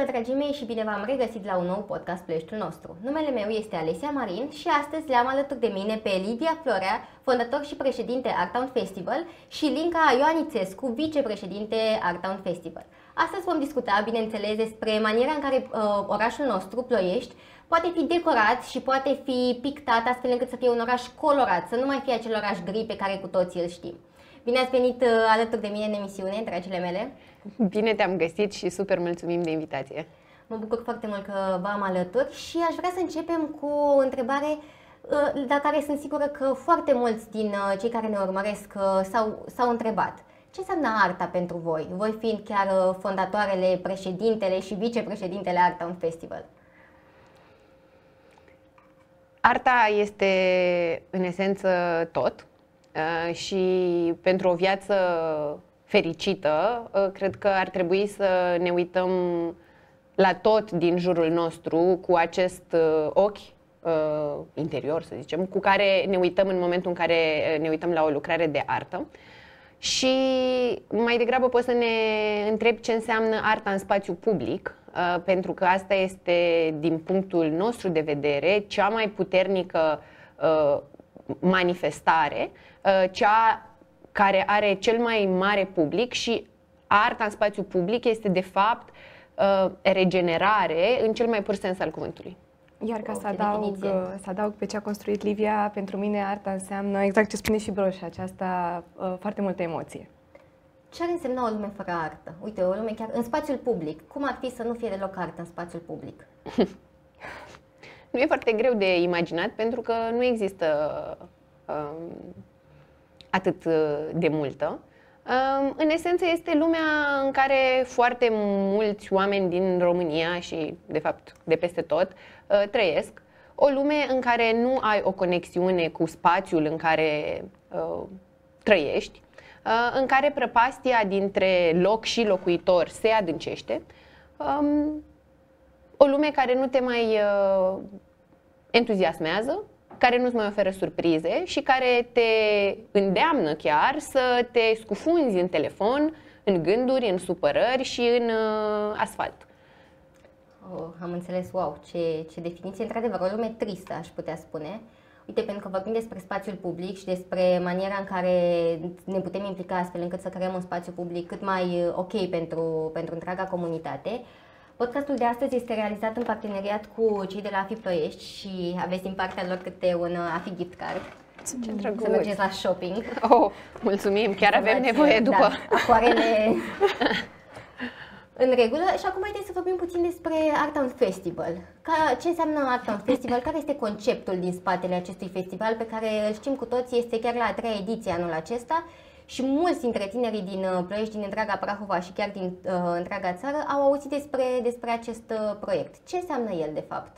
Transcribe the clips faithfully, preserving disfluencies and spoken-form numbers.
Bună, dragii mei, și bine v-am regăsit la un nou podcast Ploieștiul nostru. Numele meu este Alesia Marin și astăzi le-am alături de mine pe Lidia Florea, fondator și președinte Artown Festival, și Linca Ioanițescu, vicepreședinte Artown Festival. Astăzi vom discuta, bineînțeles, despre maniera în care uh, orașul nostru, Ploiești, poate fi decorat și poate fi pictat astfel încât să fie un oraș colorat, să nu mai fie acel oraș gri pe care cu toții îl știm. Bine ați venit uh, alături de mine în emisiune, dragile mele! Bine te-am găsit și super mulțumim de invitație! Mă bucur foarte mult că v-am alături și aș vrea să începem cu o întrebare uh, la care sunt sigură că foarte mulți din uh, cei care ne urmăresc uh, s-au, s-au întrebat. Ce înseamnă arta pentru voi? Voi fiind chiar uh, fondatoarele, președintele și vicepreședintele Artown Festival. Arta este în esență tot uh, și pentru o viață fericită, uh, cred că ar trebui să ne uităm la tot din jurul nostru cu acest uh, ochi uh, interior, să zicem, cu care ne uităm în momentul în care ne uităm la o lucrare de artă. Și mai degrabă poți să ne întrebi ce înseamnă arta în spațiu public, uh, pentru că asta este, din punctul nostru de vedere, cea mai puternică uh, manifestare, uh, cea care are cel mai mare public, și arta în spațiu public este de fapt uh, regenerare în cel mai pur sens al cuvântului. Iar ca să adaug, să adaug pe ce a construit Livia, pentru mine arta înseamnă, exact ce spune și Broșa, aceasta uh, foarte multă emoție. Ce ar însemna o lume fără artă? Uite, o lume chiar în spațiul public. Cum ar fi să nu fie deloc artă în spațiul public? Nu e foarte greu de imaginat, pentru că nu există um, atât de multă. Um, în esență este lumea în care foarte mulți oameni din România și, de fapt, de peste tot, uh, trăiesc. O lume în care nu ai o conexiune cu spațiul în care uh, trăiești, uh, în care prăpastia dintre loc și locuitor se adâncește. Um, o lume care nu te mai uh, entuziasmează, care nu-ți mai oferă surprize și care te îndeamnă chiar să te scufunzi în telefon, în gânduri, în supărări și în uh, asfalt. Oh, am înțeles, wow, ce, ce definiție, într-adevăr, o lume tristă, aș putea spune. Uite, pentru că vorbim despre spațiul public și despre maniera în care ne putem implica astfel încât să creăm un spațiu public cât mai ok pentru, pentru întreaga comunitate. Podcastul de astăzi este realizat în parteneriat cu cei de la AFI Ploiești și aveți din partea lor câte un AFI gift card. Ce drăguț! Să mergeți la shopping. Oh, mulțumim! Chiar să avem nevoie după. Da, acoarele în regulă. Și acum haideți să vorbim puțin despre Artown Festival. Ca, ce înseamnă Artown Festival? Care este conceptul din spatele acestui festival pe care îl știm cu toții, este chiar la a treia ediție anul acesta? Și mulți dintre tinerii din Ploiești, din întreaga Prahova și chiar din uh, întreaga țară au auzit despre, despre acest uh, proiect. Ce înseamnă el, de fapt?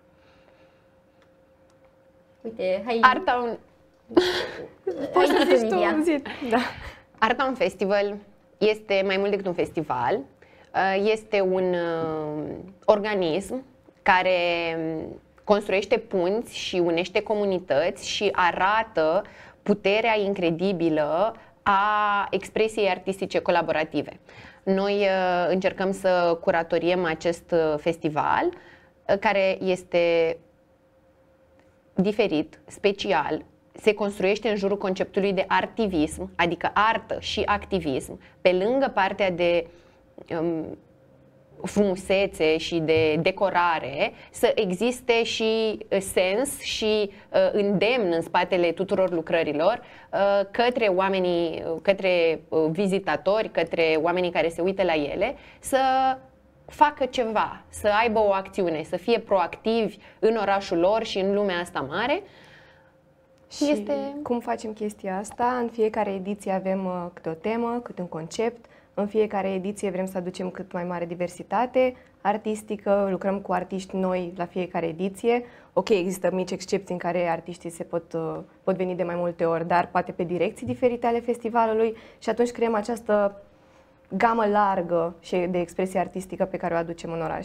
Uite, hai... Artown... Poți să zici tu, zi. Da. Artown Festival este mai mult decât un festival. Este un uh, organism care construiește punți și unește comunități și arată puterea incredibilă a expresiei artistice colaborative. Noi uh, încercăm să curatoriem acest uh, festival, uh, care este diferit, special, se construiește în jurul conceptului de artivism, adică artă și activism, pe lângă partea de um, frumusețe și de decorare, să existe și sens și uh, îndemn în spatele tuturor lucrărilor uh, către oamenii, către uh, vizitatori, către oamenii care se uită la ele, să facă ceva, să aibă o acțiune, să fie proactivi în orașul lor și în lumea asta mare. Și este... cum facem chestia asta? În fiecare ediție avem uh, câte o temă, câte un concept. În fiecare ediție vrem să aducem cât mai mare diversitate artistică, lucrăm cu artiști noi la fiecare ediție. Ok, există mici excepții în care artiștii se pot, uh, pot veni de mai multe ori, dar poate pe direcții diferite ale festivalului, și atunci creăm această gamă largă și de expresie artistică pe care o aducem în oraș.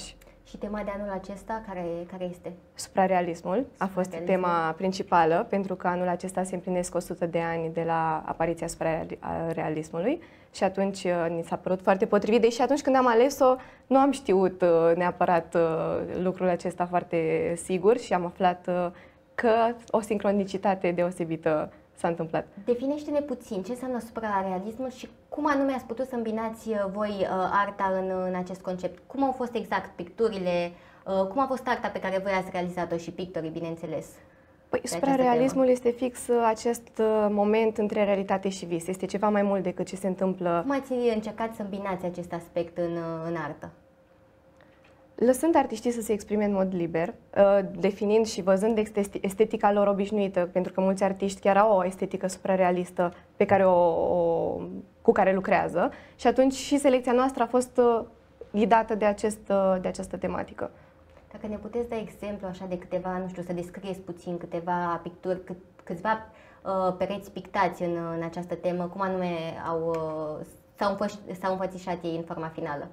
Și tema de anul acesta, care, care este? Suprarealismul a fost tema principală, pentru că anul acesta se împlinesc o sută de ani de la apariția suprarealismului și atunci ni s-a părut foarte potrivit, deși atunci când am ales-o nu am știut neapărat lucrul acesta foarte sigur și am aflat că o sincronicitate deosebită s-a întâmplat. Definește-ne puțin ce înseamnă suprarealismul și cum anume ați putut să îmbinați voi uh, arta în, în acest concept. Cum au fost exact picturile, uh, cum a fost arta pe care voi ați realizat-o și pictorii, bineînțeles? Păi, suprarealismul este fix acest moment între realitate și vis. Este ceva mai mult decât ce se întâmplă. Cum ați încercat să îmbinați acest aspect în, în artă? Lăsând artiștii să se exprime în mod liber, definind și văzând estetica lor obișnuită, pentru că mulți artiști chiar au o estetică suprarealistă pe care o, o, cu care lucrează, și atunci și selecția noastră a fost ghidată de, acest, de această tematică. Dacă ne puteți da exemplu așa de câteva, nu știu, să descrieți puțin câteva picturi, cât, câțiva uh, pereți pictați în, în această temă, cum anume au, uh, s-au, s-au înfățișat ei în forma finală?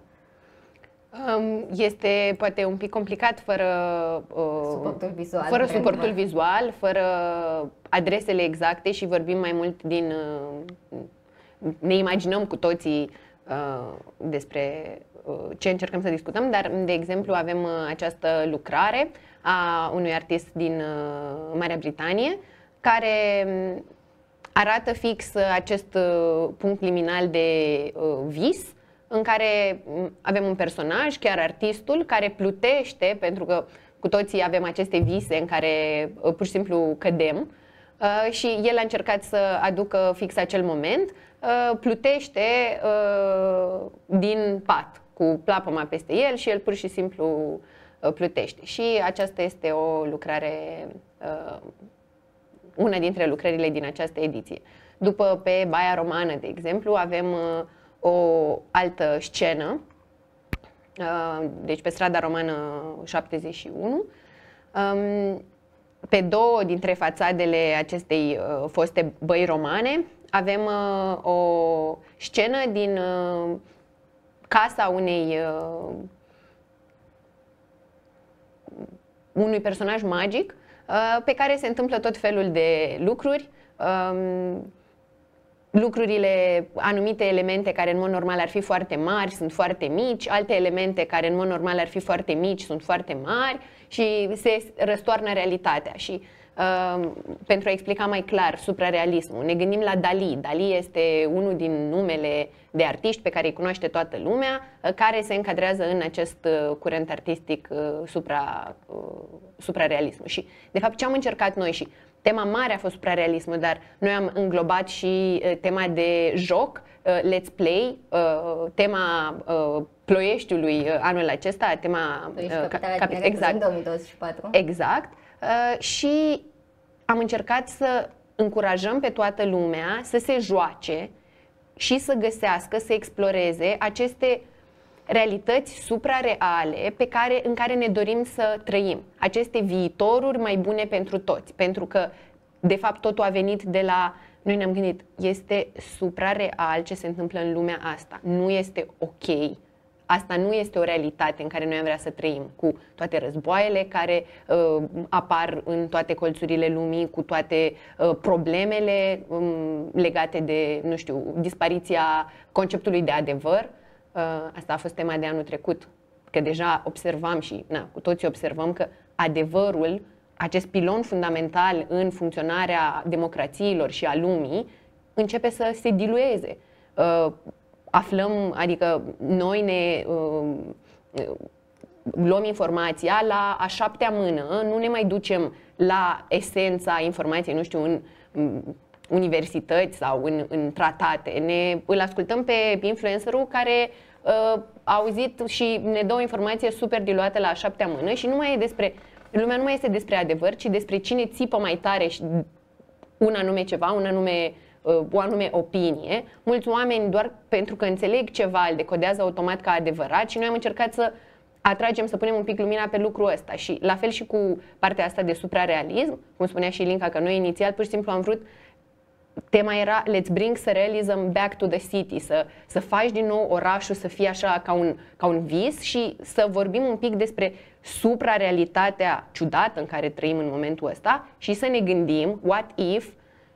Este poate un pic complicat fără uh, suportul vizual, fără, suportul vizual, fără adresele exacte și vorbim mai mult din... Uh, ne imaginăm cu toții uh, despre uh, ce încercăm să discutăm, dar, de exemplu, avem uh, această lucrare a unui artist din uh, Marea Britanie care arată fix acest uh, punct liminal de uh, vis, în care avem un personaj, chiar artistul, care plutește, pentru că cu toții avem aceste vise în care pur și simplu cădem, și el a încercat să aducă fix acel moment, plutește din pat, cu plapăma peste el și el pur și simplu plutește. Și aceasta este o lucrare, una dintre lucrările din această ediție. După, pe Baia Romană, de exemplu, avem o altă scenă, deci pe strada Romană șaptezeci și unu, pe două dintre fațadele acestei foste băi romane avem o scenă din casa unei, unui personaj magic pe care se întâmplă tot felul de lucruri. Lucrurile, anumite elemente care în mod normal ar fi foarte mari sunt foarte mici, alte elemente care în mod normal ar fi foarte mici sunt foarte mari și se răstoarnă realitatea. Și uh, pentru a explica mai clar suprarealismul, ne gândim la Dali. Dali este unul din numele de artiști pe care îi cunoaște toată lumea, uh, care se încadrează în acest uh, curent artistic uh, supra, uh, suprarealismul. Și de fapt ce am încercat noi, și tema mare a fost suprarealismul, dar noi am înglobat și uh, tema de joc, uh, let's play, uh, tema uh, Ploieștiului uh, anul acesta, tema uh, capi exact, două mii douăzeci și patru. Exact. Uh, și am încercat să încurajăm pe toată lumea să se joace și să găsească, să exploreze aceste realități suprareale pe care, în care ne dorim să trăim. Aceste viitoruri mai bune pentru toți. Pentru că, de fapt, totul a venit de la... Noi ne-am gândit, este suprareal ce se întâmplă în lumea asta. Nu este ok. Asta nu este o realitate în care noi am vrea să trăim, cu toate războaiele care uh, apar în toate colțurile lumii, cu toate uh, problemele um, legate de, nu știu, dispariția conceptului de adevăr. Uh, asta a fost tema de anul trecut, că deja observam și, na, cu toții observăm că adevărul, acest pilon fundamental în funcționarea democrațiilor și a lumii, începe să se dilueze. Uh, aflăm, adică noi ne uh, luăm informația la a șaptea mână, nu ne mai ducem la esența informației, nu știu, în universități sau în, în tratate. Ne, îl ascultăm pe influencerul care uh, a auzit și ne dă o informație super diluată la a șaptea mână și nu mai e despre, lumea nu mai este despre adevăr, ci despre cine țipă mai tare și un anume ceva, un anume o anume opinie. Mulți oameni, doar pentru că înțeleg ceva, îl decodează automat ca adevărat și noi am încercat să atragem, să punem un pic lumina pe lucrul ăsta. Și la fel și cu partea asta de suprarealism, cum spunea și Ilinca, că noi inițial pur și simplu am vrut tema era let's bring surrealism back to the city, să, să faci din nou orașul să fie așa ca un, ca un vis și să vorbim un pic despre suprarealitatea ciudată în care trăim în momentul ăsta și să ne gândim what if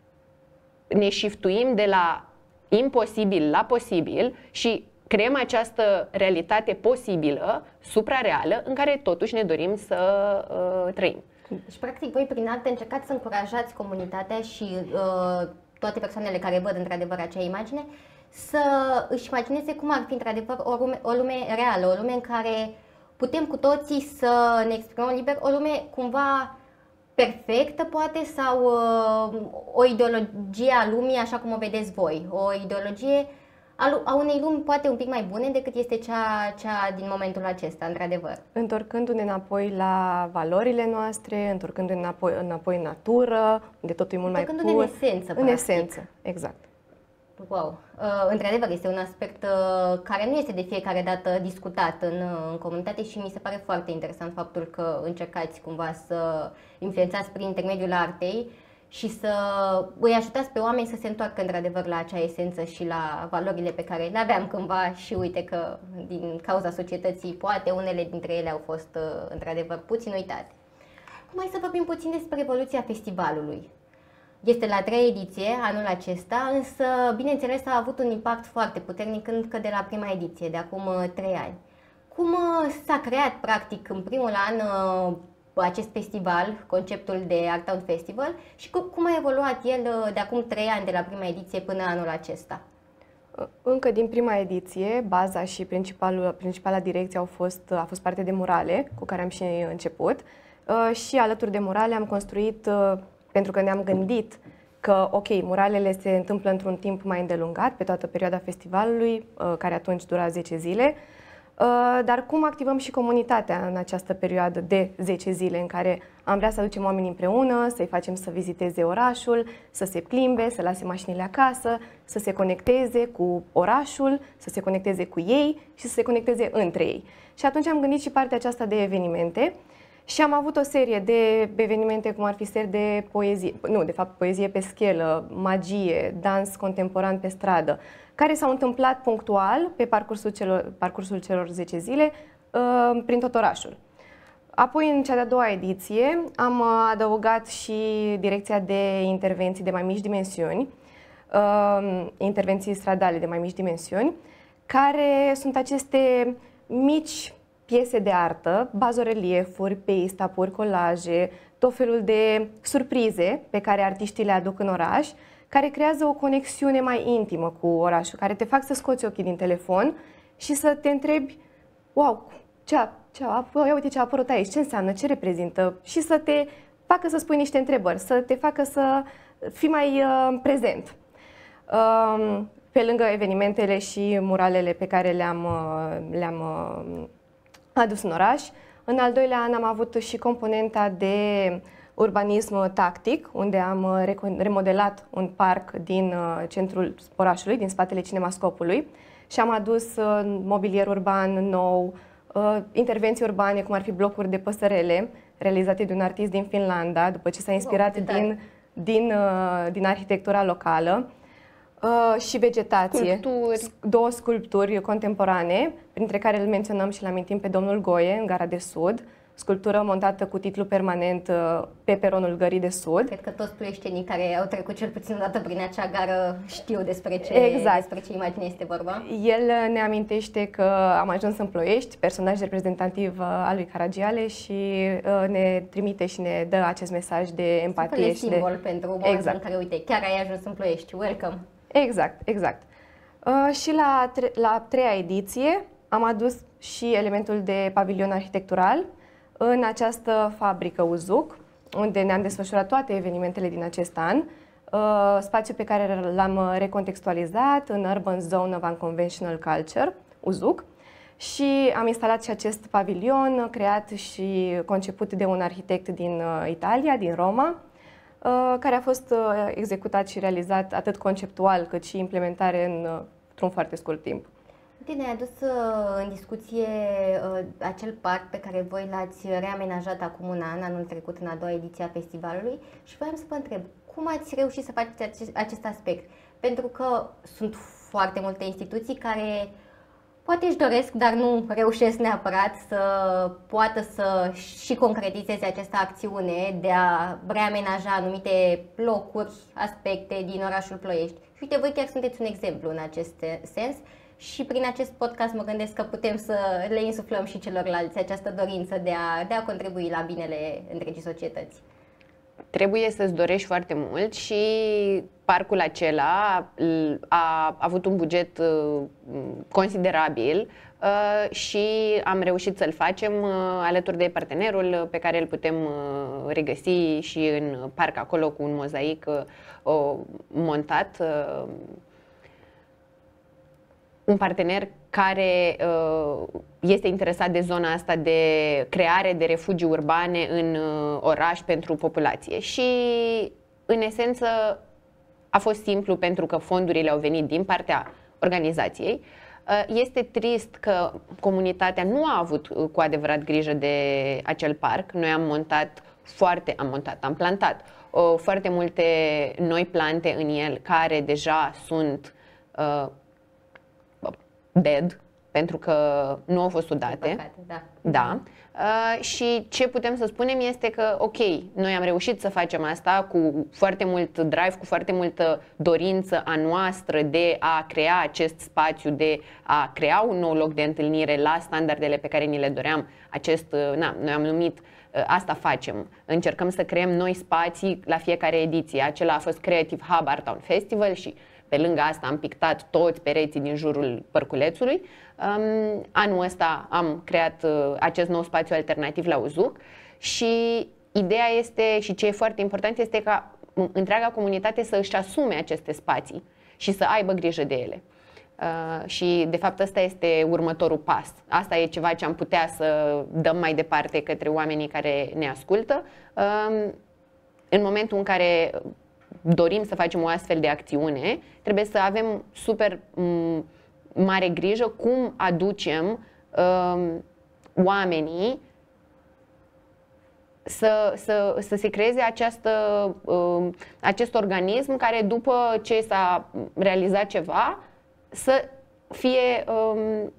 ne shiftuim de la imposibil la posibil și creăm această realitate posibilă, suprareală, în care totuși ne dorim să uh, trăim. Și practic voi prin artă încercați să încurajați comunitatea și uh, toate persoanele care văd într-adevăr acea imagine să își imagineze cum ar fi într-adevăr o lume, o lume reală, o lume în care putem cu toții să ne exprimăm liber, o lume cumva perfectă poate sau uh, o ideologie a lumii așa cum o vedeți voi, o ideologie a, a unei lumi poate un pic mai bune decât este cea, cea din momentul acesta, într-adevăr. Întorcându-ne înapoi la valorile noastre, întorcându-ne înapoi, înapoi în natură, unde totul e mult mai pur. Întorcându-ne în esență, În practic. esență, exact. Wow! Uh, într-adevăr, este un aspect uh, care nu este de fiecare dată discutat în, uh, în comunitate și mi se pare foarte interesant faptul că încercați cumva să influențați prin intermediul artei și să îi ajutați pe oameni să se întoarcă într-adevăr la acea esență și la valorile pe care le aveam cândva și uite că din cauza societății poate unele dintre ele au fost uh, într-adevăr puțin uitate. Acum hai să vorbim puțin despre evoluția festivalului. Este la a treia ediție anul acesta, însă, bineînțeles, a avut un impact foarte puternic încă de la prima ediție, de acum trei ani. Cum s-a creat, practic, în primul an acest festival, conceptul de Artown Festival, și cum a evoluat el de acum trei ani, de la prima ediție până anul acesta? Încă din prima ediție, baza și principalul, principala direcție au fost, a fost parte de murale, cu care am și început, și alături de murale am construit, pentru că ne-am gândit că, ok, muralele se întâmplă într-un timp mai îndelungat, pe toată perioada festivalului, care atunci dura zece zile, dar cum activăm și comunitatea în această perioadă de zece zile în care am vrea să aducem oamenii împreună, să-i facem să viziteze orașul, să se plimbe, să lase mașinile acasă, să se conecteze cu orașul, să se conecteze cu ei și să se conecteze între ei. Și atunci am gândit și partea aceasta de evenimente. Și am avut o serie de evenimente, cum ar fi seri de poezie, nu, de fapt poezie pe schelă, magie, dans contemporan pe stradă, care s-au întâmplat punctual pe parcursul celor, parcursul celor zece zile uh, prin tot orașul. Apoi, în cea de-a doua ediție, am adăugat și direcția de intervenții de mai mici dimensiuni, uh, intervenții stradale de mai mici dimensiuni, care sunt aceste mici piese de artă, bazoreliefuri, peistapuri, colaje, tot felul de surprize pe care artiștii le aduc în oraș, care creează o conexiune mai intimă cu orașul, care te fac să scoți ochii din telefon și să te întrebi, wow, ce a, ce a, ia uite ce a apărut aici, ce înseamnă, ce reprezintă, și să te facă să spui niște întrebări, să te facă să fii mai uh, prezent. Uh, pe lângă evenimentele și muralele pe care le-am uh, le-am uh, adus în oraș. În al doilea an am avut și componenta de urbanism tactic, unde am remodelat un parc din centrul orașului, din spatele Cinemascopului, și am adus mobilier urban nou, intervenții urbane, cum ar fi blocuri de păsărele, realizate de un artist din Finlanda, după ce s-a inspirat wow, din, din, din arhitectura locală. Uh, și vegetație. Sculpturi. Două sculpturi contemporane, printre care îl menționăm și îl amintim pe domnul Goie, în Gara de Sud, sculptură montată cu titlu permanent uh, pe peronul Gării de Sud. Cred că toți ploieștenii care au trecut cel puțin o dată prin acea gară știu despre ce, exact. despre ce imagine este vorba. El ne amintește că am ajuns în Ploiești, personaj reprezentativ uh, al lui Caragiale, și uh, ne trimite și ne dă acest mesaj de empatie. Și simbol de... pentru momentul exact. în care, uite, chiar ai ajuns în Ploiești. Welcome! Exact, exact. Uh, și la, tre- la a treia ediție am adus și elementul de pavilion arhitectural în această fabrică Uzuc, unde ne-am desfășurat toate evenimentele din acest an, uh, spațiu pe care l-am recontextualizat în Urban Zone of Unconventional Culture, Uzuc, și am instalat și acest pavilion, creat și conceput de un arhitect din uh, Italia, din Roma, care a fost executat și realizat atât conceptual cât și implementare în, într-un foarte scurt timp. Uite, ne-ai adus în discuție acel parc pe care voi l-ați reamenajat acum un an, anul trecut, în a doua ediție a festivalului, și voiam să vă întreb, cum ați reușit să faceți acest, acest aspect? Pentru că sunt foarte multe instituții care poate își doresc, dar nu reușesc neapărat să poată să și concretizeze această acțiune de a reamenaja anumite locuri, aspecte din orașul Ploiești. Și uite, voi chiar sunteți un exemplu în acest sens și prin acest podcast mă gândesc că putem să le insuflăm și celorlalți această dorință de a, de a contribui la binele întregii societăți. Trebuie să-ți dorești foarte mult și parcul acela a avut un buget considerabil și am reușit să-l facem alături de partenerul pe care îl putem regăsi și în parc acolo cu un mozaic montat. Un partener care uh, este interesat de zona asta de creare de refugii urbane în uh, oraș pentru populație. Și, în esență, a fost simplu pentru că fondurile au venit din partea organizației. Uh, este trist că comunitatea nu a avut uh, cu adevărat grijă de acel parc. Noi am montat foarte, am montat, am plantat uh, foarte multe noi plante în el care deja sunt uh, dead, pentru că nu au fost udate. Păcate, da. Da. Uh, și ce putem să spunem este că, ok, noi am reușit să facem asta cu foarte mult drive, cu foarte multă dorință a noastră de a crea acest spațiu, de a crea un nou loc de întâlnire la standardele pe care ni le doream. Acest, na, noi am numit uh, asta facem. Încercăm să creăm noi spații la fiecare ediție. Acela a fost Creative Hub Art Town Festival și pe lângă asta am pictat toți pereții din jurul Părculețului. Um, anul ăsta am creat uh, acest nou spațiu alternativ la Uzuc și ideea este, și ce e foarte important, este ca întreaga comunitate să își asume aceste spații și să aibă grijă de ele. Uh, și de fapt ăsta este următorul pas. Asta e ceva ce am putea să dăm mai departe către oamenii care ne ascultă. Uh, în momentul în care dorim să facem o astfel de acțiune, trebuie să avem super mare grijă cum aducem um, oamenii să, să, să se creeze această, um, acest organism care după ce s-a realizat ceva să fie um,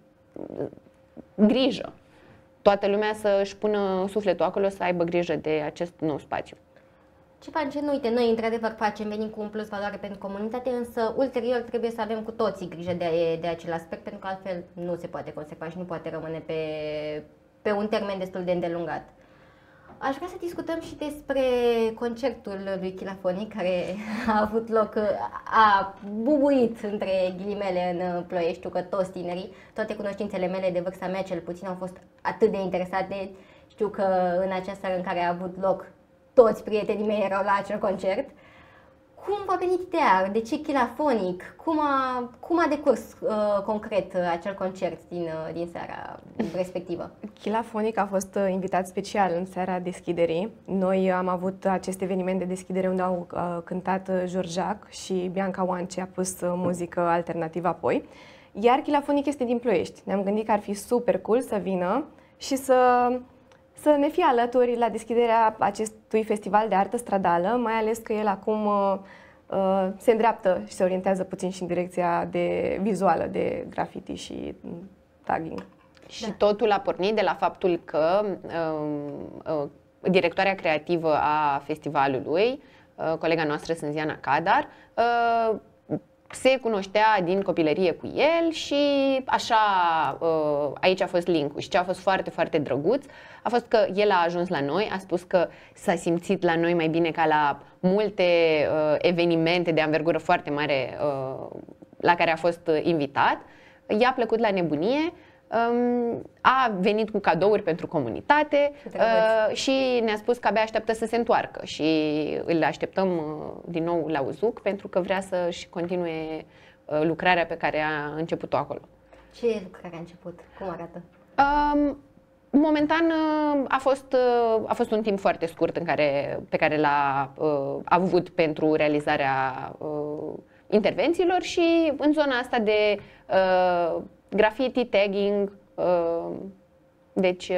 grijă. Toată lumea să-și pună sufletul acolo, să aibă grijă de acest nou spațiu. Ce facem? Uite, noi într-adevăr facem, venim cu un plus valoare pentru comunitate, însă ulterior trebuie să avem cu toții grijă de, de acel aspect, pentru că altfel nu se poate conserva și nu poate rămâne pe, pe un termen destul de îndelungat. Aș vrea să discutăm și despre concertul lui Chilafonic, care a avut loc, a bubuit între ghilimele în Ploiești. Știu că toți tinerii, toate cunoștințele mele de vârsta mea cel puțin, au fost atât de interesate. Știu că în acea seară în care a avut loc, toți prietenii mei erau la acel concert. Cum v-a venit ideea? De ce Chilafonic? Cum a, cum a decurs uh, concret uh, acel concert din, uh, din seara respectivă? Chilafonic a fost uh, invitat special în seara deschiderii. Noi am avut acest eveniment de deschidere unde au uh, cântat uh, Georgiac și Bianca Oance a pus uh, muzică alternativă apoi. Iar Chilafonic este din Ploiești. Ne-am gândit că ar fi super cool să vină și să... să ne fie alături la deschiderea acestui festival de artă stradală, mai ales că el acum uh, se îndreaptă și se orientează puțin și în direcția de vizuală, de graffiti și tagging. Și da. Totul a pornit de la faptul că uh, uh, directoarea creativă a festivalului, uh, colega noastră Sânziana Cadar, uh, se cunoștea din copilărie cu el și așa aici a fost link-ul. Și ce a fost foarte, foarte drăguț a fost că el a ajuns la noi, a spus că s-a simțit la noi mai bine ca la multe uh, evenimente de anvergură foarte mare uh, la care a fost invitat. I-a plăcut la nebunie, um, a venit cu cadouri pentru comunitate uh, și ne-a spus că abia așteaptă să se întoarcă și îl așteptăm uh, din nou la Uzuc pentru că vrea să-și continue uh, lucrarea pe care a început-o acolo. Ce lucrare a început? Cum arată? Um, Momentan a fost, a fost un timp foarte scurt în care, pe care l-a uh, avut pentru realizarea uh, intervențiilor și în zona asta de uh, graffiti, tagging, deci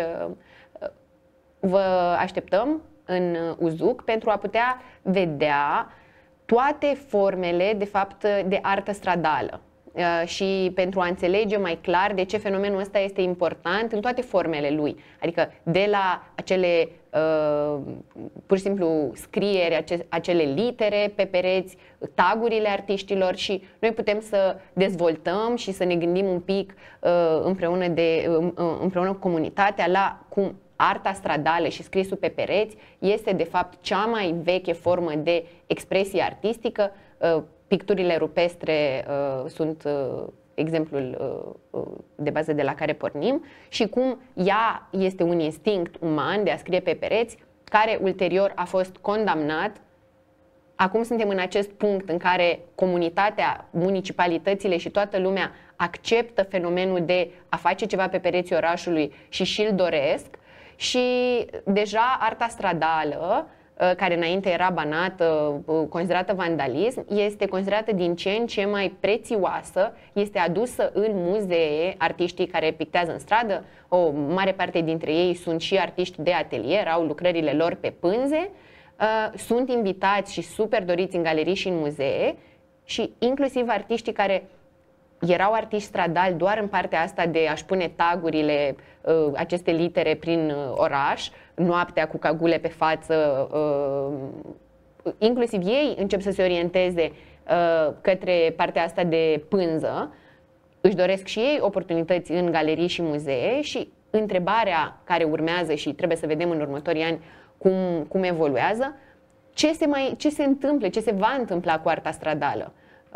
vă așteptăm în Uzuc pentru a putea vedea toate formele, de fapt, de artă stradală și pentru a înțelege mai clar de ce fenomenul ăsta este important în toate formele lui. Adică de la acele, pur și simplu, scrieri, acele litere pe pereți, tagurile artiștilor, și noi putem să dezvoltăm și să ne gândim un pic împreună, de, împreună cu comunitatea la cum arta stradală și scrisul pe pereți este de fapt cea mai veche formă de expresie artistică. Picturile rupestre uh, sunt uh, exemplul uh, de bază de la care pornim, și cum ea este un instinct uman de a scrie pe pereți, care ulterior a fost condamnat. Acum suntem în acest punct în care comunitatea, municipalitățile și toată lumea acceptă fenomenul de a face ceva pe pereții orașului și și-l doresc, și deja arta stradală, care înainte era banată, considerată vandalism, este considerată din ce în ce mai prețioasă, este adusă în muzee. Artiștii care pictează în stradă, o mare parte dintre ei sunt și artiști de atelier, au lucrările lor pe pânze, sunt invitați și super doriți în galerii și în muzee, și inclusiv artiștii care erau artiști stradali doar în partea asta de a-și pune tagurile, aceste litere prin oraș, noaptea cu cagule pe față, inclusiv ei încep să se orienteze către partea asta de pânză, își doresc și ei oportunități în galerii și muzee, și întrebarea care urmează, și trebuie să vedem în următorii ani cum, cum evoluează, ce se, mai, ce se întâmplă, ce se va întâmpla cu arta stradală,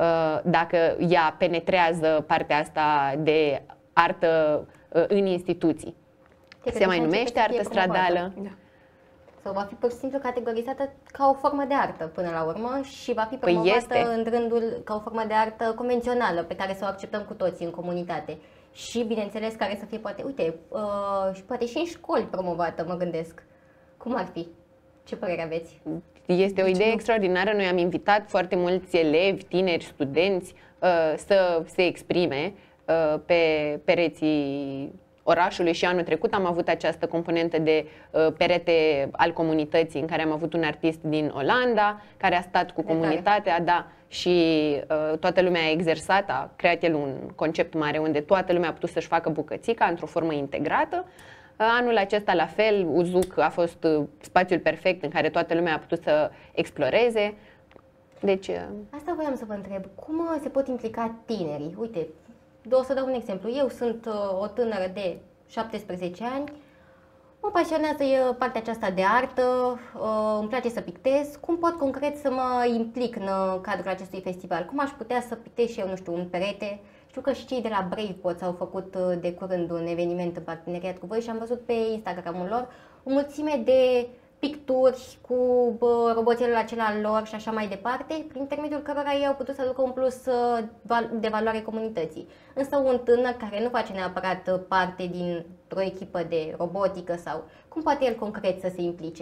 dacă ea penetrează partea asta de artă în instituții. Se mai numește artă stradală? Da. Sau va fi pur și simplu categorizată ca o formă de artă până la urmă și va fi promovată păi în rândul ca o formă de artă convențională pe care să o acceptăm cu toții în comunitate. Și bineînțeles care să fie poate, uite, uh, poate și în școli promovată, mă gândesc. Cum ar fi? Ce părere aveți? Este o idee extraordinară. Noi am invitat foarte mulți elevi, tineri, studenți uh, să se exprime uh, pe pereții orașului, și anul trecut am avut această componentă de uh, perete al comunității, în care am avut un artist din Olanda care a stat cu comunitatea, da, și uh, toată lumea a exersat, a creat el un concept mare unde toată lumea a putut să-și facă bucățica într-o formă integrată. Anul acesta, la fel, Uzuc a fost spațiul perfect în care toată lumea a putut să exploreze. Deci... Asta voiam să vă întreb. Cum se pot implica tinerii? Uite, o să dau un exemplu. Eu sunt o tânără de șaptesprezece ani, mă pasionează partea aceasta de artă, îmi place să pictez. Cum pot concret să mă implic în cadrul acestui festival? Cum aș putea să pictez și eu, nu știu, un perete? Știu că și cei de la Bravepots au făcut de curând un eveniment în parteneriat cu voi și am văzut pe Instagramul lor o mulțime de picturi cu roboțelul acela lor și așa mai departe, prin intermediul cărora ei au putut să aducă un plus de valoare comunității. Însă un tânăr care nu face neapărat parte dintr-o echipă de robotică sau cum poate el concret să se implice?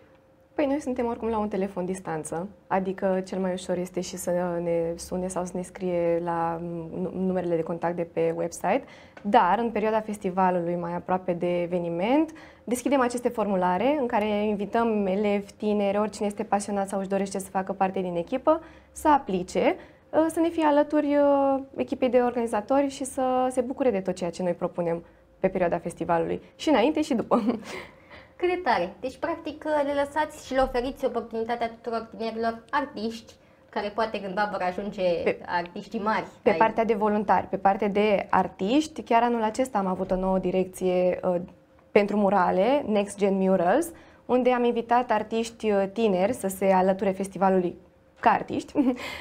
Păi noi suntem oricum la un telefon distanță, adică cel mai ușor este și să ne sune sau să ne scrie la numerele de contact de pe website, dar în perioada festivalului, mai aproape de eveniment, deschidem aceste formulare în care invităm elevi, tineri, oricine este pasionat sau își dorește să facă parte din echipă, să aplice, să ne fie alături echipei de organizatori și să se bucure de tot ceea ce noi propunem pe perioada festivalului, și înainte și după. Cât de tare! Deci, practic, le lăsați și le oferiți oportunitatea tuturor tinerilor artiști, care poate cândva vor ajunge pe, artiștii mari. Pe ai... partea de voluntari, pe partea de artiști, chiar anul acesta am avut o nouă direcție uh, pentru murale, Next Gen Murals, unde am invitat artiști tineri să se alăture festivalului ca artiști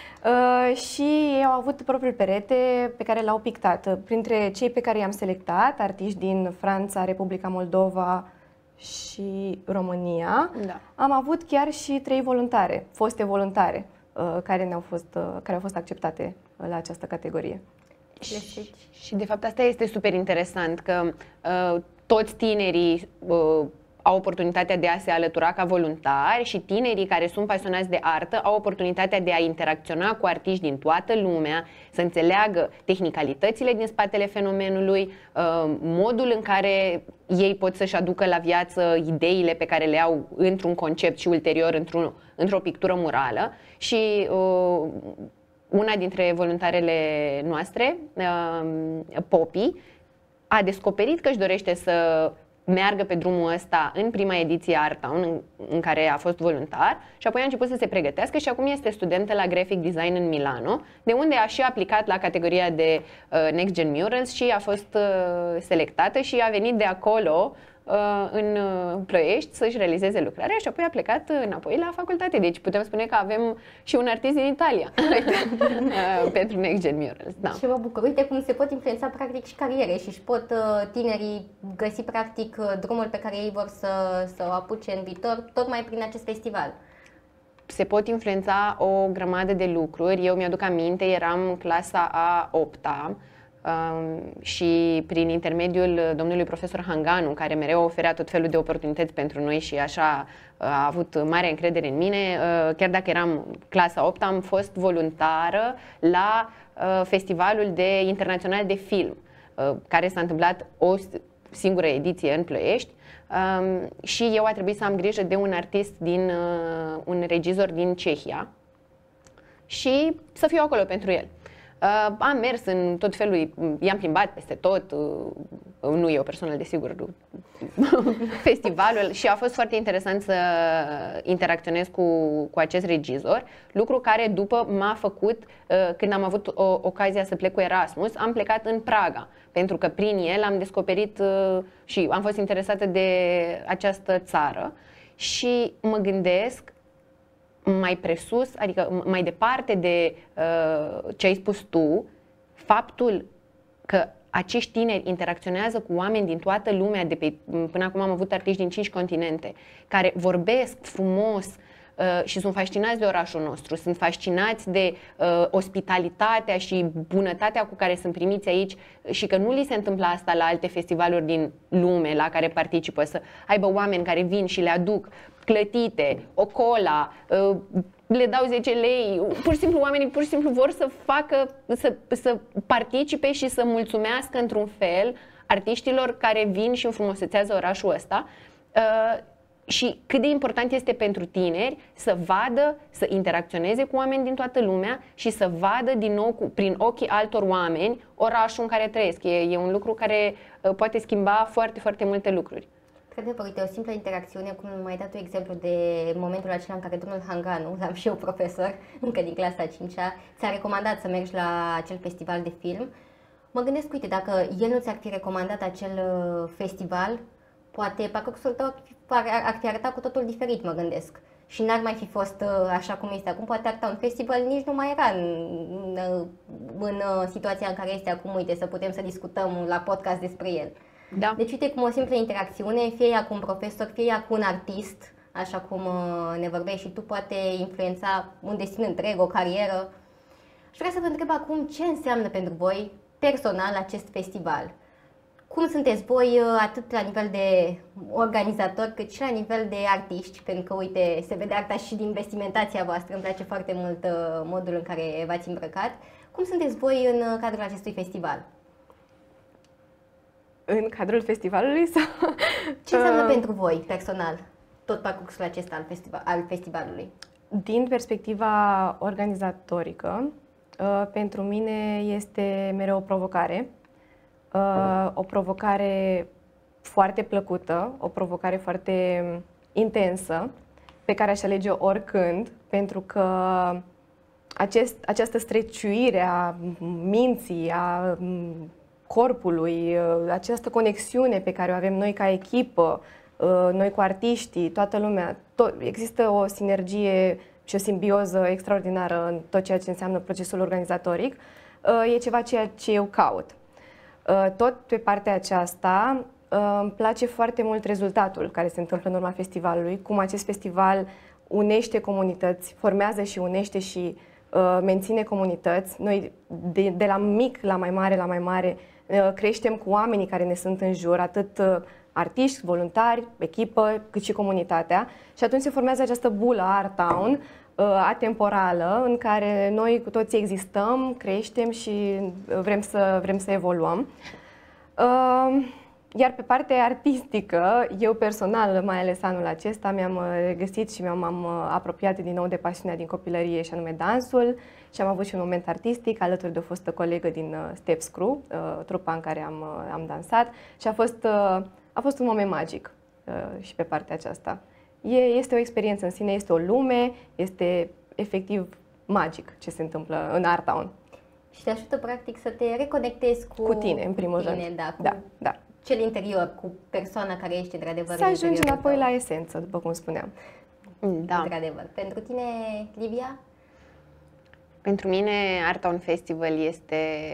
uh, și ei au avut propriul perete pe care l-au pictat. Printre cei pe care i-am selectat, artiști din Franța, Republica Moldova și România, da. Am avut chiar și trei voluntare, foste voluntare, uh, care, ne-au fost, uh, care au fost acceptate uh, la această categorie. Și, și de fapt asta este super interesant, că uh, toți tinerii uh, au oportunitatea de a se alătura ca voluntari și tinerii care sunt pasionați de artă au oportunitatea de a interacționa cu artiști din toată lumea, să înțeleagă tehnicalitățile din spatele fenomenului, modul în care ei pot să-și aducă la viață ideile pe care le au într-un concept și ulterior într-o, într-o pictură murală. Și uh, una dintre voluntarele noastre, uh, Poppy, a descoperit că își dorește să meargă pe drumul ăsta în prima ediție Artown, în, în care a fost voluntar, și apoi a început să se pregătească și acum este studentă la Graphic Design în Milano, de unde a și aplicat la categoria de uh, Next Gen Murals și a fost uh, selectată și a venit de acolo uh, în uh, Ploiești să-și realizeze lucrarea și apoi a plecat înapoi la facultate. Deci putem spune că avem și un artist din Italia uh, pentru Next Gen Murals. Da. Și mă bucur. Uite cum se pot influența practic și cariere și își pot uh, tinerii găsi practic drumul pe care ei vor să, să o apuce în viitor, tocmai prin acest festival. Se pot influența o grămadă de lucruri. Eu mi-aduc aminte, eram clasa a opta um, și prin intermediul domnului profesor Hanganu, care mereu oferea tot felul de oportunități pentru noi și așa a avut mare încredere în mine, uh, chiar dacă eram clasa a opta, am fost voluntară la uh, Festivalul de Internațional de Film, uh, care s-a întâmplat o singură ediție în Ploiești. Um, și eu a trebuit să am grijă de un artist, din, uh, un regizor din Cehia și să fiu acolo pentru el. Uh, am mers în tot felul, i-am plimbat peste tot, uh, nu eu personal desigur, festivalul, și a fost foarte interesant să interacționez cu, cu acest regizor, lucru care după m-a făcut, uh, când am avut o, ocazia să plec cu Erasmus, am plecat în Praga, pentru că prin el am descoperit uh, și am fost interesată de această țară și mă gândesc mai presus, adică mai departe de uh, ce ai spus tu, faptul că acești tineri interacționează cu oameni din toată lumea, de pe, până acum am avut artiști din cinci continente, care vorbesc frumos uh, și sunt fascinați de orașul nostru, sunt fascinați de uh, ospitalitatea și bunătatea cu care sunt primiți aici și că nu li se întâmplă asta la alte festivaluri din lume la care participă, să aibă oameni care vin și le aduc clătite, o cola, le dau zece lei, pur și simplu oamenii pur și simplu vor să facă, să, să participe și să mulțumească într-un fel artiștilor care vin și înfrumusețează orașul ăsta. Și cât de important este pentru tineri să vadă, să interacționeze cu oameni din toată lumea și să vadă din nou cu, prin ochii altor oameni orașul în care trăiesc. E, e un lucru care poate schimba foarte, foarte multe lucruri. Cred-mă, uite, o simplă interacțiune, cum mai dat un exemplu de momentul acela în care domnul Hanganu, l-am și eu profesor, încă din clasa a cincea, ți-a recomandat să mergi la acel festival de film. Mă gândesc, uite, dacă el nu ți-ar fi recomandat acel festival, poate parcursul tău ar fi arătat cu totul diferit, mă gândesc. Și n-ar mai fi fost așa cum este acum, poate Artown Festival nici nu mai era în, în, în situația în care este acum, uite, să putem să discutăm la podcast despre el. Da. Deci uite cum o simplă interacțiune, fie ea cu un profesor, fie ea cu un artist, așa cum ne vorbești și tu, poate influența un destin întreg, o carieră. Și vreau să vă întreb acum ce înseamnă pentru voi personal acest festival. Cum sunteți voi atât la nivel de organizator cât și la nivel de artiști, pentru că uite, se vede arta și din vestimentația voastră, îmi place foarte mult modul în care v-ați îmbrăcat. Cum sunteți voi în cadrul acestui festival? În cadrul festivalului? Sau? Ce înseamnă uh, pentru voi, personal, tot parcursul acesta al, festival, al festivalului? Din perspectiva organizatorică, uh, pentru mine este mereu o provocare. Uh, o provocare foarte plăcută, o provocare foarte intensă, pe care aș alege oricând, pentru că acest, această streciuire a minții, a corpului, această conexiune pe care o avem noi ca echipă, noi cu artiștii, toată lumea, tot, există o sinergie și o simbioză extraordinară în tot ceea ce înseamnă procesul organizatoric, e ceva ceea ce eu caut. Tot pe partea aceasta îmi place foarte mult rezultatul care se întâmplă în urma festivalului, cum acest festival unește comunități, formează și unește și menține comunități. Noi de, de la mic la mai mare, la mai mare, creștem cu oamenii care ne sunt în jur, atât artiști, voluntari, echipă, cât și comunitatea. Și atunci se formează această bulă Art Town, atemporală, în care noi cu toții existăm, creștem și vrem să, vrem să evoluăm. Iar pe partea artistică, eu personal, mai ales anul acesta, mi-am regăsit și mi-am apropiat din nou de pasiunea din copilărie, și anume dansul, și am avut și un moment artistic alături de o fostă colegă din Steps Crew, trupa în care am, am dansat, și a fost, a fost un moment magic și pe partea aceasta. E, este o experiență în sine, este o lume, este efectiv magic ce se întâmplă în Art Town. Și te ajută practic să te reconectezi cu, cu tine, în primul tine, rând. Da, cu da, da. cel interior, cu persoana care ești într-adevăr. Să ajungi înapoi la esență, după cum spuneam. Da. Într-adevăr. Pentru tine, Livia? Pentru mine Art Town Festival este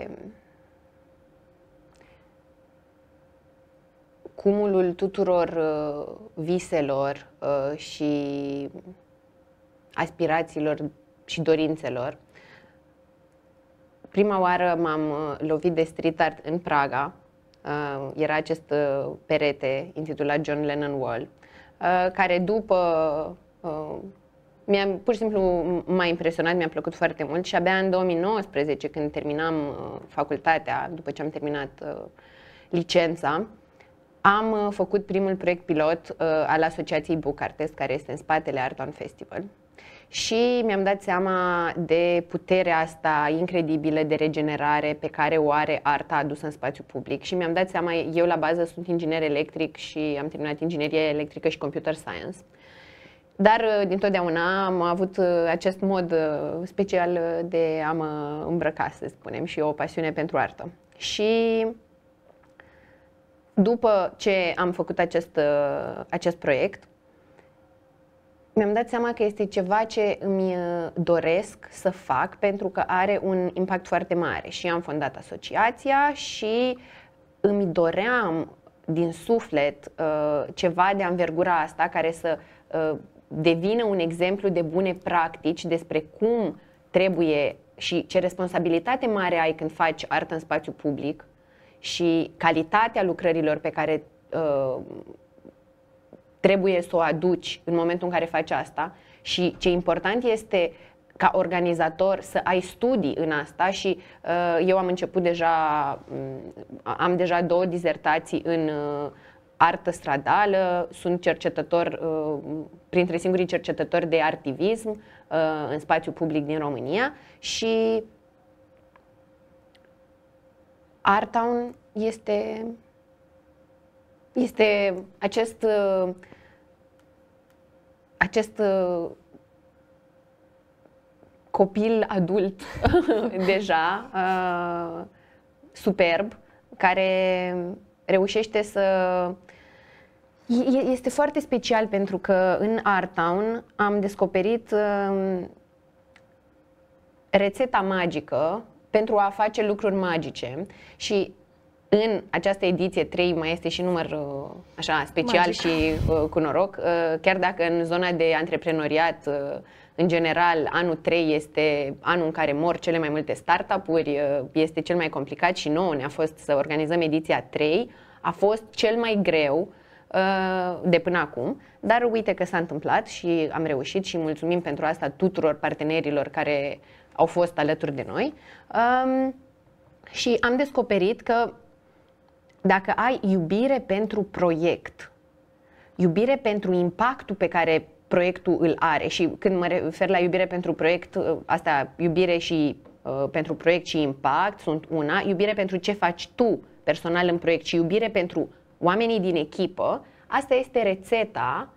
cumulul tuturor uh, viselor uh, și aspirațiilor și dorințelor. Prima oară m-am lovit de street art în Praga. Uh, era acest uh, perete intitulat John Lennon Wall, uh, care după uh, mi-a, pur și simplu m-a impresionat, mi-a plăcut foarte mult și abia în două mii nouăsprezece, când terminam uh, facultatea, după ce am terminat uh, licența, am uh, făcut primul proiect pilot uh, al Asociației Book Artist, care este în spatele Art Town Festival. Și mi-am dat seama de puterea asta incredibilă de regenerare pe care o are arta adusă în spațiu public. Și mi-am dat seama, eu la bază sunt inginer electric și am terminat inginerie electrică și computer science. Dar dintotdeauna am avut acest mod special de a mă îmbrăca, să spunem, și o pasiune pentru artă. Și după ce am făcut acest, acest proiect, mi-am dat seama că este ceva ce îmi doresc să fac pentru că are un impact foarte mare. Și am fondat asociația și îmi doream din suflet uh, ceva de anvergura asta care să uh, devină un exemplu de bune practici despre cum trebuie și ce responsabilitate mare ai când faci artă în spațiu public și calitatea lucrărilor pe care uh, trebuie să o aduci în momentul în care faci asta și ce important este ca organizator să ai studii în asta și uh, eu am început deja, am deja două dizertații în uh, artă stradală, sunt cercetător, uh, printre singurii cercetători de artivism uh, în spațiu public din România și Art Town este, este acest, uh, acest uh, copil adult deja, uh, superb, care reușește să... Este foarte special pentru că în Art Town am descoperit uh, rețeta magică pentru a face lucruri magice și în această ediție trei mai este și număr așa special Magic. și uh, cu noroc, uh, chiar dacă în zona de antreprenoriat uh, în general, anul trei este anul în care mor cele mai multe startup-uri, este cel mai complicat și nouă ne-a fost să organizăm ediția trei, a fost cel mai greu uh, de până acum, dar uite că s-a întâmplat și am reușit și mulțumim pentru asta tuturor partenerilor care au fost alături de noi. Um, și am descoperit că dacă ai iubire pentru proiect, iubire pentru impactul pe care proiectul îl are și când mă refer la iubire pentru proiect, asta iubire și uh, pentru proiect și impact sunt una, iubire pentru ce faci tu personal în proiect și iubire pentru oamenii din echipă, asta este rețeta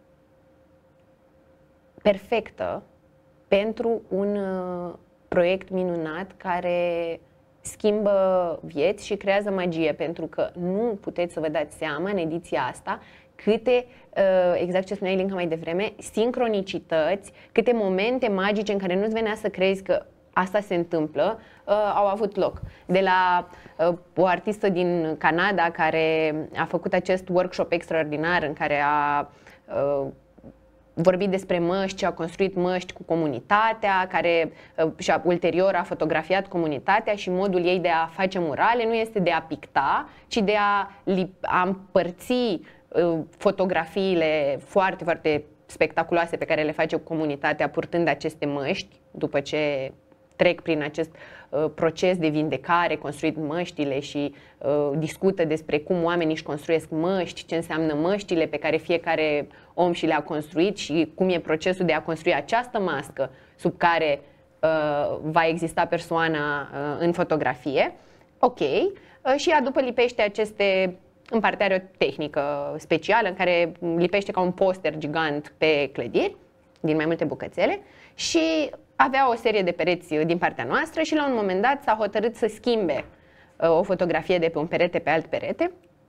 perfectă pentru un uh, proiect minunat care schimbă vieți și creează magie, pentru că nu puteți să vă dați seama în ediția asta câte, exact ce spuneai Linca mai devreme, sincronicități, câte momente magice în care nu-ți venea să crezi că asta se întâmplă, au avut loc. De la o artistă din Canada care a făcut acest workshop extraordinar în care a vorbit despre măști și a construit măști cu comunitatea, care uh, și-a ulterior a fotografiat comunitatea și modul ei de a face murale nu este de a picta, ci de a, a împărți uh, fotografiile foarte, foarte spectaculoase pe care le face comunitatea purtând aceste măști, după ce trec prin acest uh, proces de vindecare, construit măștile și uh, discută despre cum oamenii își construiesc măști, ce înseamnă măștile pe care fiecare om și le-a construit și cum e procesul de a construi această mască sub care uh, va exista persoana uh, în fotografie. Ok. Uh, și ea după lipește aceste, în parte are o tehnică specială în care lipește ca un poster gigant pe clădiri, din mai multe bucățele, și avea o serie de pereți din partea noastră și la un moment dat s-a hotărât să schimbe uh, o fotografie de pe un perete pe alt perete.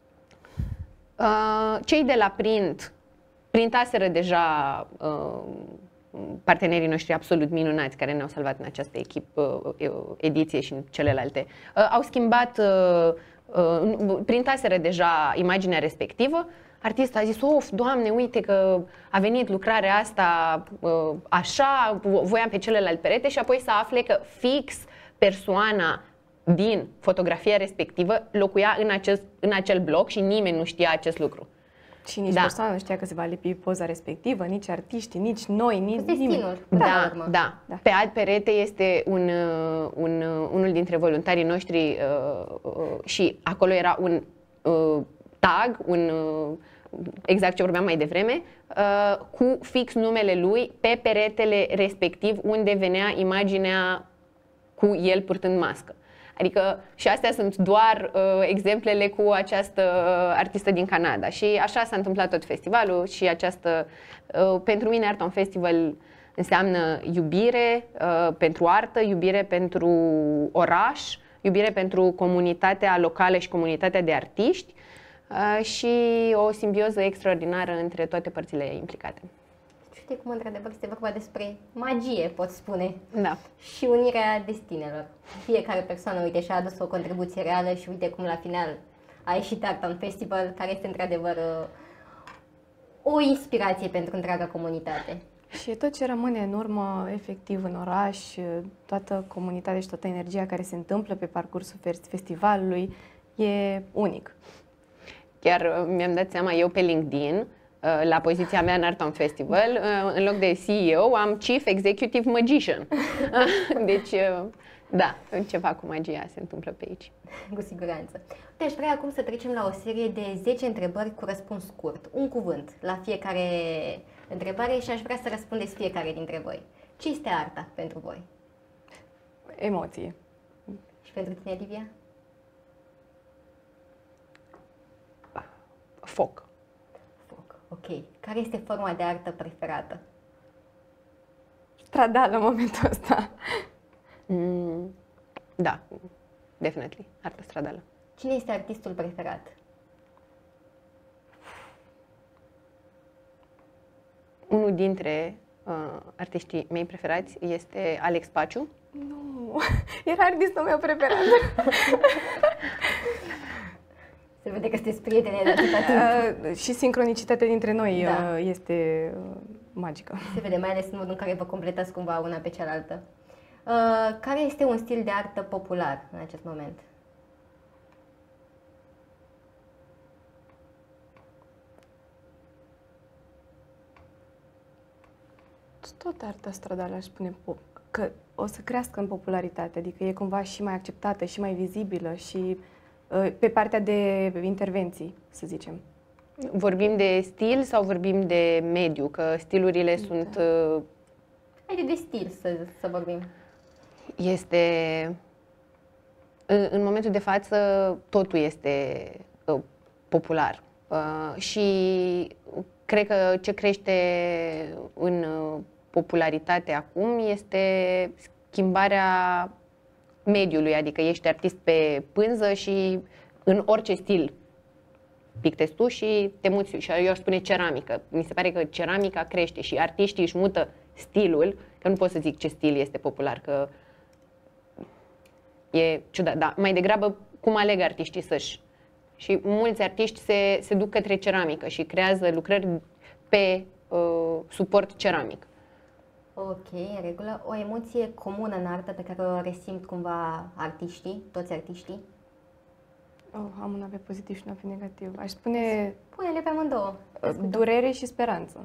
Uh, cei de la print printaseră deja uh, partenerii noștri absolut minunați care ne-au salvat în această echipă, uh, ediție și în celelalte. Uh, au schimbat, uh, uh, printaseră deja imaginea respectivă. Artistul a zis, of, Doamne, uite că a venit lucrarea asta uh, așa, voiam pe celălalt perete, și apoi să afle că fix persoana din fotografia respectivă locuia în, acest, în acel bloc și nimeni nu știa acest lucru. Și nici da. persoana nu știa că se va lipi poza respectivă, nici artiștii, nici noi, nici nimeni. Da, da, da. da. Pe alt perete este un, un, unul dintre voluntarii noștri uh, uh, și acolo era un uh, tag, un... Uh, exact ce vorbeam mai devreme, uh, cu fix numele lui pe peretele respectiv unde venea imaginea cu el purtând mască. Adică și astea sunt doar uh, exemplele cu această uh, artistă din Canada și așa s-a întâmplat tot festivalul și această, uh, pentru mine Art on Festival înseamnă iubire uh, pentru artă, iubire pentru oraș, iubire pentru comunitatea locală și comunitatea de artiști, Uh, și o simbioză extraordinară între toate părțile implicate. Știi cum, într-adevăr, este vorba despre magie, pot spune. Da. Și unirea destinelor. Fiecare persoană, uite, și-a adus o contribuție reală și uite cum la final a ieșit Art on Festival, care este într-adevăr o inspirație pentru întreaga comunitate. Și tot ce rămâne în urmă, efectiv, în oraș, toată comunitatea și toată energia care se întâmplă pe parcursul festivalului, e unic. Chiar mi-am dat seama, eu pe LinkedIn, la poziția mea în Art on Festival, în loc de C E O, am Chief Executive Magician. Deci, da, ceva cu magia se întâmplă pe aici. Cu siguranță. Deci, vreau acum să trecem la o serie de zece întrebări cu răspuns scurt. Un cuvânt la fiecare întrebare și aș vrea să răspundeți fiecare dintre voi. Ce este arta pentru voi? Emoție. Și pentru tine, Livia? Foc. Foc, ok. Care este forma de artă preferată? Stradală în momentul ăsta. Mm, da, definitely. Artă stradală. Cine este artistul preferat? Unul dintre uh, artiștii mei preferați este Alex Paciu. Nu, era artistul meu preferat. Se vede că sunteți prietene de atâta timp. Uh, și sincronicitatea dintre noi da. uh, este uh, magică. Se vede, mai ales în modul în care vă completați cumva una pe cealaltă. Uh, care este un stil de artă popular în acest moment? Tot arta stradală, aș spune, că o să crească în popularitate, adică e cumva și mai acceptată, și mai vizibilă, și pe partea de intervenții, să zicem. Vorbim de stil sau vorbim de mediu? Că stilurile da. sunt... Haide de stil să, să vorbim. Este... În, în momentul de față, totul este uh, popular. Uh, și cred că ce crește în uh, popularitate acum este schimbarea mediului, adică ești artist pe pânză și în orice stil pictezi tu și te muți. Și eu aș spune ceramică. Mi se pare că ceramica crește și artiștii își mută stilul, că nu pot să zic ce stil este popular, că e ciudat, dar mai degrabă cum aleg artiștii să-și. Și mulți artiști se, se duc către ceramică și creează lucrări pe uh, suport ceramic. Ok, în regulă. O emoție comună în artă pe care o resimt cumva artiștii, toți artiștii? Oh, am una pe pozitiv și una pe negativ. Aș spune... Pune-le pe amândouă. Durere și speranță.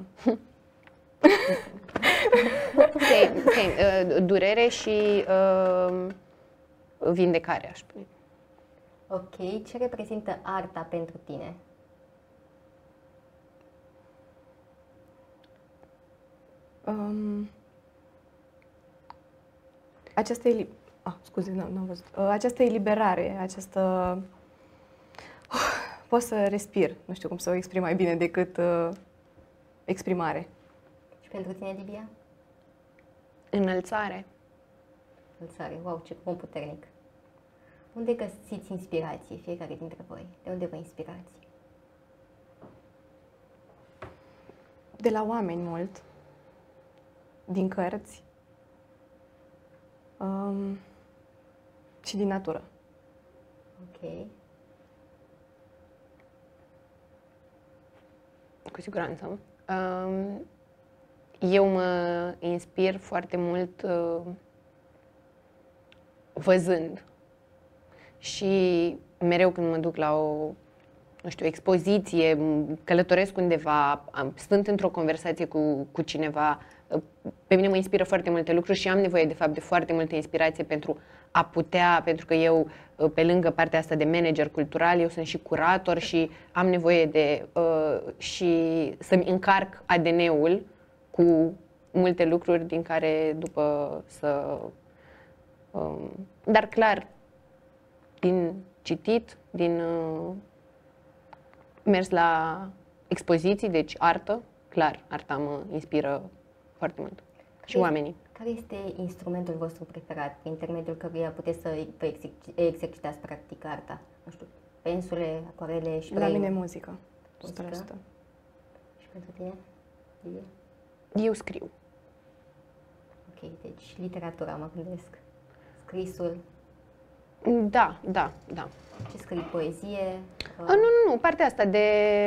Okay, okay. Uh, durere și uh, vindecare, aș spune. Ok, ce reprezintă arta pentru tine? Um, această eli... ah, scuze, nu am văzut. Uh, această eliberare, această... Uh, pot să respir. Nu știu cum să o exprim mai bine decât uh, exprimare. Și pentru tine, Livia? Înălțare. Înălțare, wow, ce cuvânt puternic. Unde găsiți inspirație, fiecare dintre voi? De unde vă inspirați? De la oameni mult. Din cărți. Um, și din natură. Ok. Cu siguranță. Um, eu mă inspir foarte mult uh, văzând. Și mereu când mă duc la o, nu știu, expoziție, călătoresc undeva, stând într-o conversație cu, cu cineva, pe mine mă inspiră foarte multe lucruri și am nevoie, de fapt, de foarte multă inspirație pentru a putea, pentru că eu, pe lângă partea asta de manager cultural, eu sunt și curator și am nevoie de uh, și să-mi încarc A D N-ul cu multe lucruri din care după să... Um, dar clar, din citit, din uh, mers la expoziții, deci artă, clar, arta mă inspiră foarte mult. Care și oamenii. Care este instrumentul vostru preferat, prin intermediul căruia puteți să vă exercitați practic arta? Nu știu, pensule, acuarele și La mine muzică. muzică. Și pentru tine? Eu scriu. Ok, deci literatura, mă gândesc. Scrisul. Da, da, da. Ce scrii? Poezie? Uh... Nu, nu, nu, partea asta de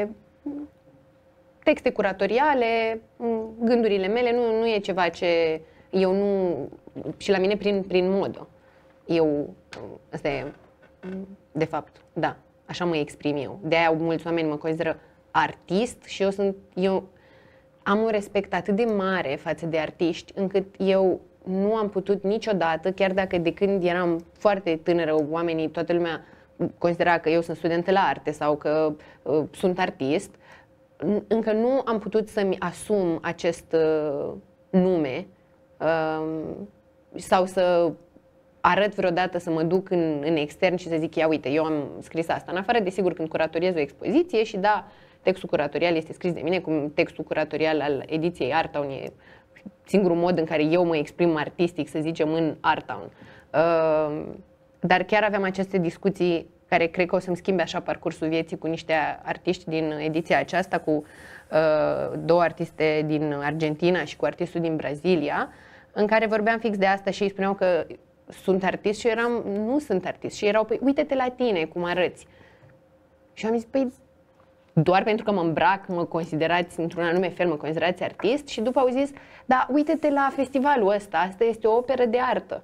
texte curatoriale, gândurile mele, nu, nu e ceva ce eu nu... Și la mine prin, prin modă. Eu, asta e, de fapt, da, așa mă exprim eu. De-aia mulți oameni mă consideră artist și eu sunt, eu am un respect atât de mare față de artiști, încât eu nu am putut niciodată, chiar dacă de când eram foarte tânără, oamenii, toată lumea considera că eu sunt studentă la arte sau că uh, sunt artist, încă nu am putut să-mi asum acest uh, nume uh, sau să arăt vreodată, să mă duc în, în extern și să zic, ia uite, eu am scris asta. În afară, desigur, când curatoriez o expoziție și da, textul curatorial este scris de mine, cum textul curatorial al ediției Artown e singurul mod în care eu mă exprim artistic, să zicem, în Artown. Uh, dar chiar aveam aceste discuții care cred că o să-mi schimbe așa parcursul vieții cu niște artiști din ediția aceasta, cu uh, două artiste din Argentina și cu artistul din Brazilia, în care vorbeam fix de asta și ei spuneau că sunt artist și eu eram, nu sunt artist. Și erau, păi, uite-te la tine, cum arăți. Și am zis, păi, doar pentru că mă îmbrac, mă considerați într-un anume fel, mă considerați artist? Și după au zis, da, uite-te la festivalul ăsta, asta este o operă de artă.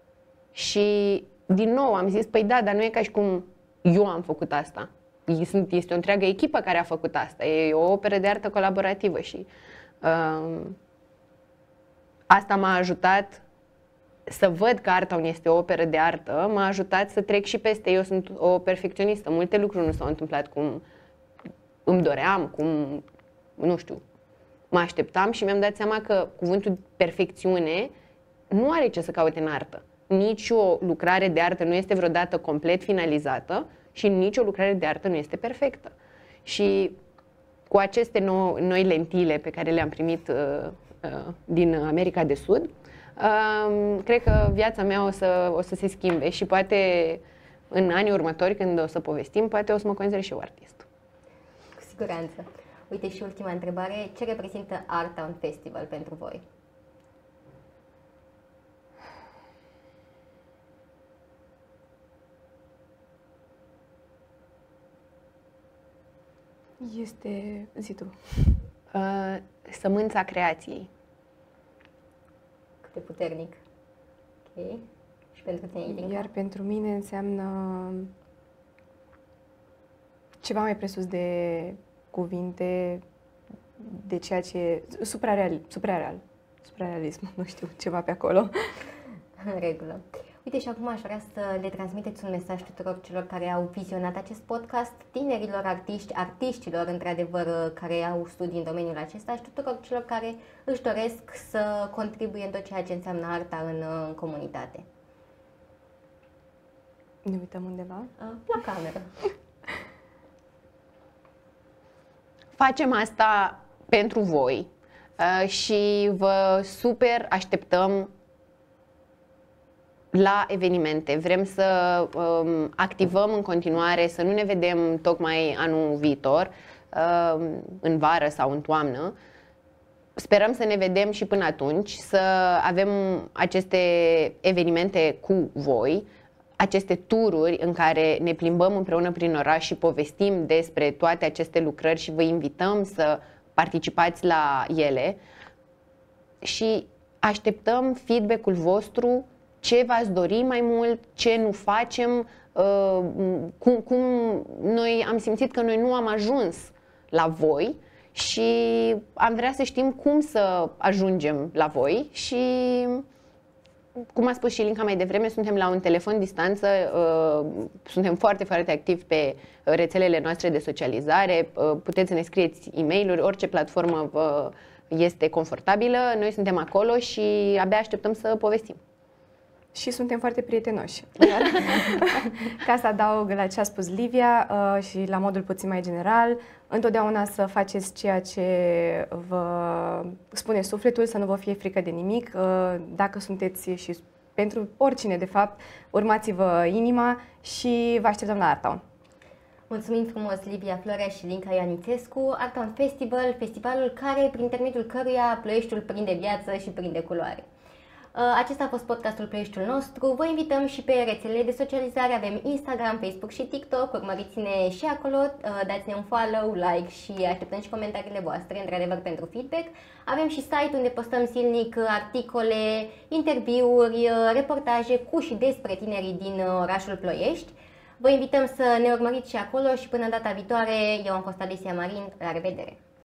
Și din nou am zis, păi da, dar nu e ca și cum eu am făcut asta. Este o întreagă echipă care a făcut asta. E o operă de artă colaborativă și uh, asta m-a ajutat să văd că Artown este o operă de artă, m-a ajutat să trec și peste. Eu sunt o perfecționistă. Multe lucruri nu s-au întâmplat cum îmi doream, cum, nu știu, mă așteptam și mi-am dat seama că cuvântul perfecțiune nu are ce să caute în artă. Nici o lucrare de artă nu este vreodată complet finalizată și nici o lucrare de artă nu este perfectă. Și cu aceste nou, noi lentile pe care le-am primit uh, uh, din America de Sud, uh, cred că viața mea o să, o să se schimbe și poate în anii următori, când o să povestim, poate o să mă consider și eu artist. Cu siguranță. Uite și ultima întrebare. Ce reprezintă Artown Festival pentru voi? Este... zi tu. Uh, sămânța creației. Cât de puternic. Ok. Și pentru tine, Ilinca? Iar pentru mine înseamnă ceva mai presus de cuvinte, de ceea ce... Suprareal, suprareal, suprarealism, nu știu, ceva pe acolo. În regulă. Uite, și acum aș vrea să le transmiteți un mesaj tuturor celor care au vizionat acest podcast, tinerilor artiști, artiștilor, într-adevăr, care au studii în domeniul acesta și tuturor celor care își doresc să contribuie în tot ceea ce înseamnă arta în, în comunitate. Ne uităm undeva? La cameră. Facem asta pentru voi și vă super așteptăm la evenimente. Vrem să um, activăm în continuare, să nu ne vedem tocmai anul viitor, um, în vară sau în toamnă. Sperăm să ne vedem și până atunci, să avem aceste evenimente cu voi, aceste tururi în care ne plimbăm împreună prin oraș și povestim despre toate aceste lucrări și vă invităm să participați la ele și așteptăm feedback-ul vostru, ce v-ați dori mai mult, ce nu facem, cum, cum noi am simțit că noi nu am ajuns la voi și am vrea să știm cum să ajungem la voi și, cum a spus și Ilinca mai devreme, suntem la un telefon distanță, suntem foarte, foarte activi pe rețelele noastre de socializare, puteți să ne scrieți e-mail-uri, orice platformă vă este confortabilă, noi suntem acolo și abia așteptăm să povestim. Și suntem foarte prietenoși. Iar, ca să adaug la ce a spus Livia uh, și la modul puțin mai general, întotdeauna să faceți ceea ce vă spune sufletul, să nu vă fie frică de nimic. Uh, dacă sunteți și pentru oricine, de fapt, urmați-vă inima și vă așteptăm la Artown. Mulțumim frumos, Livia Florea și Ilinca Ioanițescu. Artown Festival, festivalul care, prin intermediul căruia Ploieștiul prinde viață și prinde culoare. Acesta a fost podcastul Ploieștiul nostru. Vă invităm și pe rețelele de socializare. Avem Instagram, Facebook și TikTok. Urmăriți-ne și acolo, dați-ne un follow, like și așteptăm și comentariile voastre, într-adevăr, pentru feedback. Avem și site unde postăm zilnic articole, interviuri, reportaje cu și despre tinerii din orașul Ploiești. Vă invităm să ne urmăriți și acolo și până data viitoare, eu am fost Alicia Marin, la revedere!